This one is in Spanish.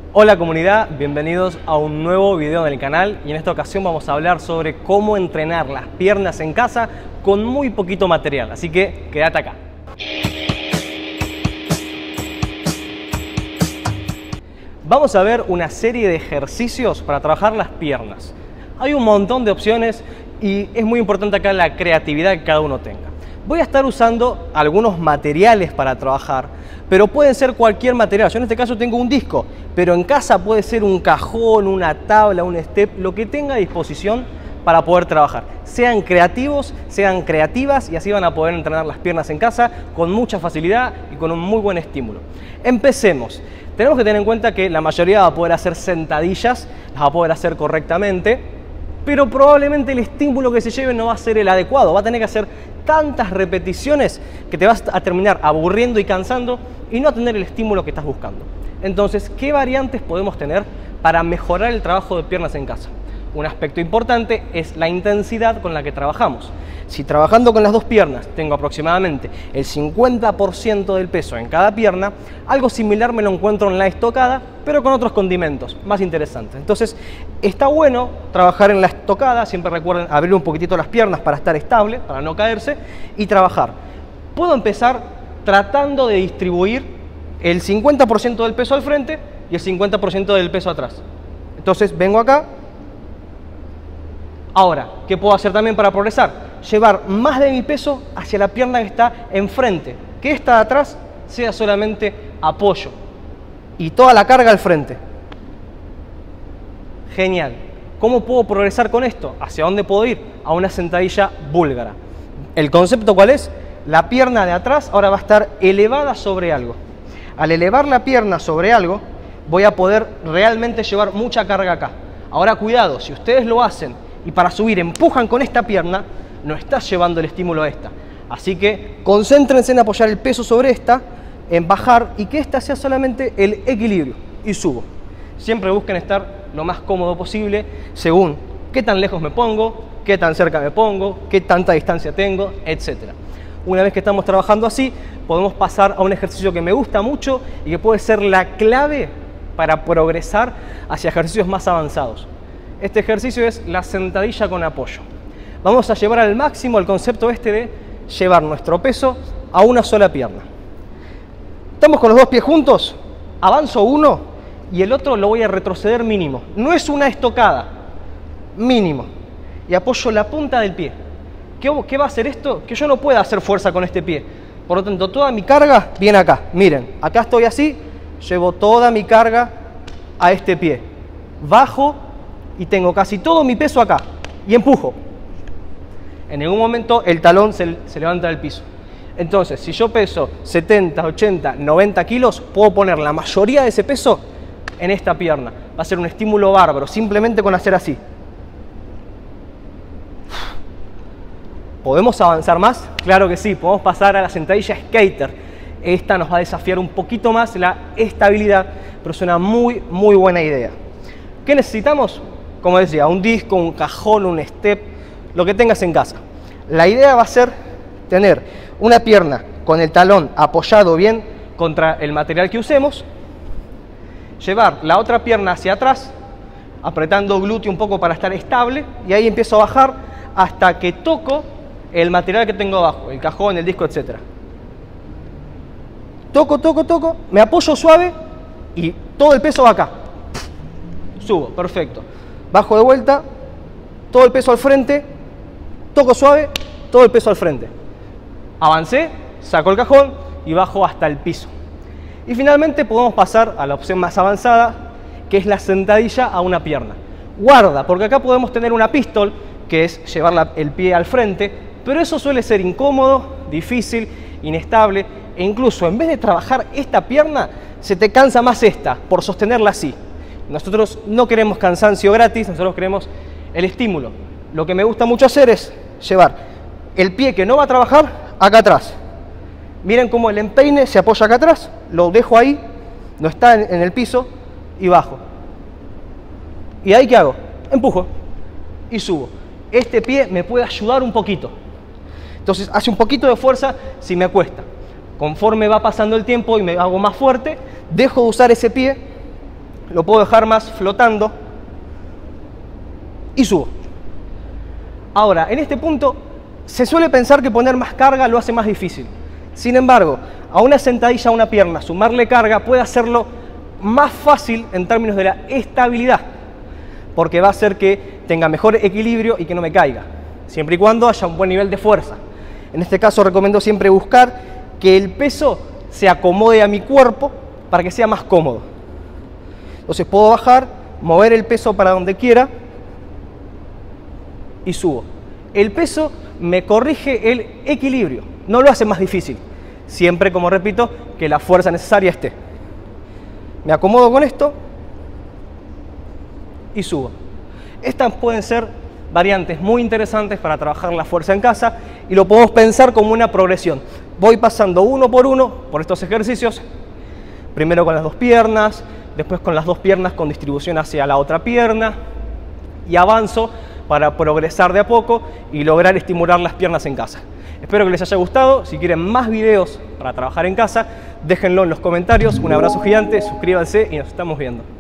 Hola comunidad, bienvenidos a un nuevo video en el canal y en esta ocasión vamos a hablar sobre cómo entrenar las piernas en casa con muy poquito material, así que quédate acá. Vamos a ver una serie de ejercicios para trabajar las piernas. Hay un montón de opciones y es muy importante acá la creatividad que cada uno tenga. Voy a estar usando algunos materiales para trabajar, pero pueden ser cualquier material. Yo en este caso tengo un disco, pero en casa puede ser un cajón, una tabla, un step, lo que tenga a disposición para poder trabajar. Sean creativos, sean creativas y así van a poder entrenar las piernas en casa con mucha facilidad y con un muy buen estímulo. Empecemos. Tenemos que tener en cuenta que la mayoría va a poder hacer sentadillas, las va a poder hacer correctamente, pero probablemente el estímulo que se lleve no va a ser el adecuado. Va a tener que hacer tantas repeticiones que te vas a terminar aburriendo y cansando y no a tener el estímulo que estás buscando. Entonces, ¿qué variantes podemos tener para mejorar el trabajo de piernas en casa? Un aspecto importante es la intensidad con la que trabajamos. Si trabajando con las dos piernas tengo aproximadamente el 50% del peso en cada pierna, algo similar me lo encuentro en la estocada, pero con otros condimentos más interesantes. Entonces, está bueno trabajar en la estocada, siempre recuerden abrir un poquitito las piernas para estar estable, para no caerse, y trabajar. Puedo empezar tratando de distribuir el 50% del peso al frente y el 50% del peso atrás. Entonces, vengo acá. Ahora, ¿qué puedo hacer también para progresar? Llevar más de mi peso hacia la pierna que está enfrente, que esta de atrás sea solamente apoyo y toda la carga al frente. Genial. ¿Cómo puedo progresar con esto? ¿Hacia dónde puedo ir? A una sentadilla búlgara. ¿El concepto cuál es? La pierna de atrás ahora va a estar elevada sobre algo. Al elevar la pierna sobre algo, voy a poder realmente llevar mucha carga acá. Ahora cuidado, si ustedes lo hacen y para subir empujan con esta pierna, no estás llevando el estímulo a esta. Así que concéntrense en apoyar el peso sobre esta, en bajar y que esta sea solamente el equilibrio y subo. Siempre busquen estar lo más cómodo posible según qué tan lejos me pongo, qué tan cerca me pongo, qué tanta distancia tengo, etc. Una vez que estamos trabajando así, podemos pasar a un ejercicio que me gusta mucho y que puede ser la clave para progresar hacia ejercicios más avanzados. Este ejercicio es la sentadilla con apoyo. Vamos a llevar al máximo el concepto este de llevar nuestro peso a una sola pierna. Estamos con los dos pies juntos, avanzo uno y el otro lo voy a retroceder mínimo. No es una estocada, mínimo. Y apoyo la punta del pie. ¿Qué va a hacer esto? Que yo no pueda hacer fuerza con este pie. Por lo tanto, toda mi carga viene acá. Miren, acá estoy así, llevo toda mi carga a este pie. Bajo y tengo casi todo mi peso acá y empujo. En ningún momento el talón se levanta del piso. Entonces, si yo peso 70, 80, 90 kilos, puedo poner la mayoría de ese peso en esta pierna. Va a ser un estímulo bárbaro, simplemente con hacer así. ¿Podemos avanzar más? Claro que sí, podemos pasar a la sentadilla skater. Esta nos va a desafiar un poquito más la estabilidad, pero es una muy buena idea. ¿Qué necesitamos? Como decía, un disco, un cajón, un step, lo que tengas en casa. La idea va a ser tener una pierna con el talón apoyado bien contra el material que usemos, llevar la otra pierna hacia atrás, apretando glúteo un poco para estar estable, y ahí empiezo a bajar hasta que toco el material que tengo abajo, el cajón, el disco, etc. Toco, me apoyo suave y todo el peso va acá. Subo, perfecto. Bajo de vuelta, todo el peso al frente, toco suave, todo el peso al frente. Avancé, saco el cajón y bajo hasta el piso. Y finalmente podemos pasar a la opción más avanzada, que es la sentadilla a una pierna. Guarda, porque acá podemos tener una pistol, que es llevar el pie al frente, pero eso suele ser incómodo, difícil, inestable, e incluso en vez de trabajar esta pierna, se te cansa más esta, por sostenerla así. Nosotros no queremos cansancio gratis, nosotros queremos el estímulo. Lo que me gusta mucho hacer es llevar el pie que no va a trabajar acá atrás. Miren cómo el empeine se apoya acá atrás, lo dejo ahí, no está en el piso y bajo. ¿Y ahí qué hago? Empujo y subo. Este pie me puede ayudar un poquito. Entonces hace un poquito de fuerza si me cuesta. Conforme va pasando el tiempo y me hago más fuerte, dejo de usar ese pie lo puedo dejar más flotando y subo. Ahora, en este punto se suele pensar que poner más carga lo hace más difícil. Sin embargo, a una sentadilla, a una pierna, sumarle carga puede hacerlo más fácil en términos de la estabilidad, porque va a hacer que tenga mejor equilibrio y que no me caiga, siempre y cuando haya un buen nivel de fuerza. En este caso recomiendo siempre buscar que el peso se acomode a mi cuerpo para que sea más cómodo. Entonces puedo bajar, mover el peso para donde quiera y subo. El peso me corrige el equilibrio, no lo hace más difícil, siempre, como repito, que la fuerza necesaria esté. Me acomodo con esto y subo. Estas pueden ser variantes muy interesantes para trabajar la fuerza en casa y lo podemos pensar como una progresión. Voy pasando uno por estos ejercicios, primero con las dos piernas, después con las dos piernas con distribución hacia la otra pierna y avanzo para progresar de a poco y lograr estimular las piernas en casa. Espero que les haya gustado. Si quieren más videos para trabajar en casa, déjenlo en los comentarios. Un abrazo gigante, suscríbanse y nos estamos viendo.